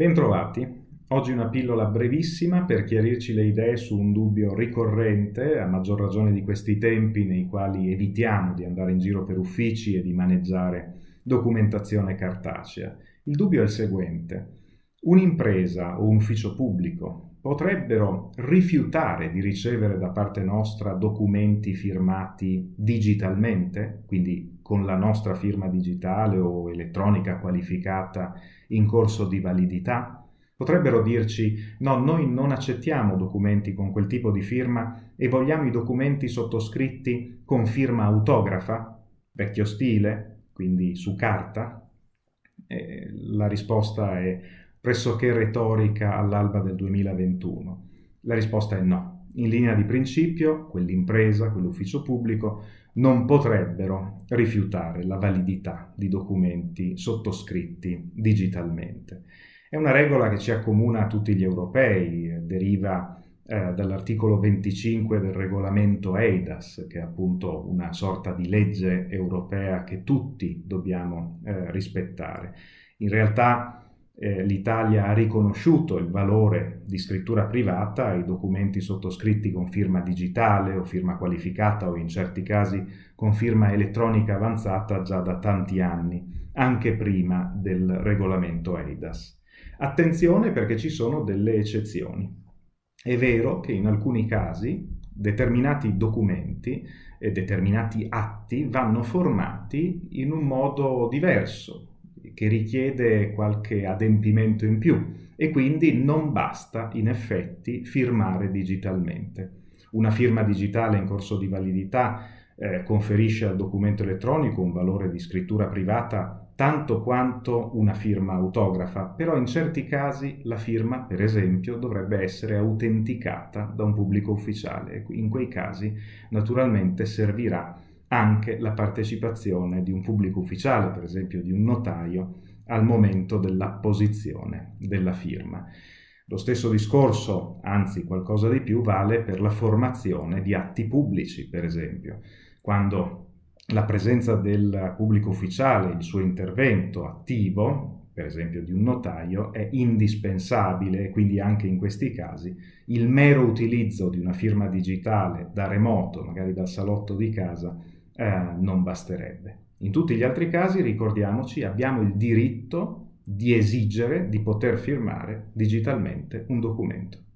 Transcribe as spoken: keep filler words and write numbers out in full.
Bentrovati. Oggi una pillola brevissima per chiarirci le idee su un dubbio ricorrente, a maggior ragione di questi tempi nei quali evitiamo di andare in giro per uffici e di maneggiare documentazione cartacea. Il dubbio è il seguente: un'impresa o un ufficio pubblico potrebbero rifiutare di ricevere da parte nostra documenti firmati digitalmente, quindi con la nostra firma digitale o elettronica qualificata in corso di validità? Potrebbero dirci: no, noi non accettiamo documenti con quel tipo di firma e vogliamo i documenti sottoscritti con firma autografa, vecchio stile, quindi su carta? E la risposta è pressoché retorica all'alba del duemilaventuno. La risposta è no. In linea di principio, quell'impresa, quell'ufficio pubblico non potrebbero rifiutare la validità di documenti sottoscritti digitalmente. È una regola che ci accomuna a tutti gli europei, deriva eh, dall'articolo venticinque del regolamento eIDAS, che è appunto una sorta di legge europea che tutti dobbiamo eh, rispettare. In realtà eh, l'Italia ha riconosciuto il valore di scrittura privata ai documenti sottoscritti con firma digitale o firma qualificata o in certi casi con firma elettronica avanzata già da tanti anni, anche prima del regolamento eIDAS. Attenzione, perché ci sono delle eccezioni. È vero che in alcuni casi determinati documenti e determinati atti vanno formati in un modo diverso, che richiede qualche adempimento in più e quindi non basta in effetti firmare digitalmente. Una firma digitale in corso di validità eh, conferisce al documento elettronico un valore di scrittura privata tanto quanto una firma autografa, però in certi casi la firma, per esempio, dovrebbe essere autenticata da un pubblico ufficiale. In quei casi, naturalmente, servirà anche la partecipazione di un pubblico ufficiale, per esempio di un notaio, al momento dell'apposizione della firma. Lo stesso discorso, anzi qualcosa di più, vale per la formazione di atti pubblici, per esempio. Quando la presenza del pubblico ufficiale, il suo intervento attivo, per esempio di un notaio, è indispensabile, e quindi anche in questi casi il mero utilizzo di una firma digitale da remoto, magari dal salotto di casa, eh, non basterebbe. In tutti gli altri casi, ricordiamoci, abbiamo il diritto di esigere di poter firmare digitalmente un documento.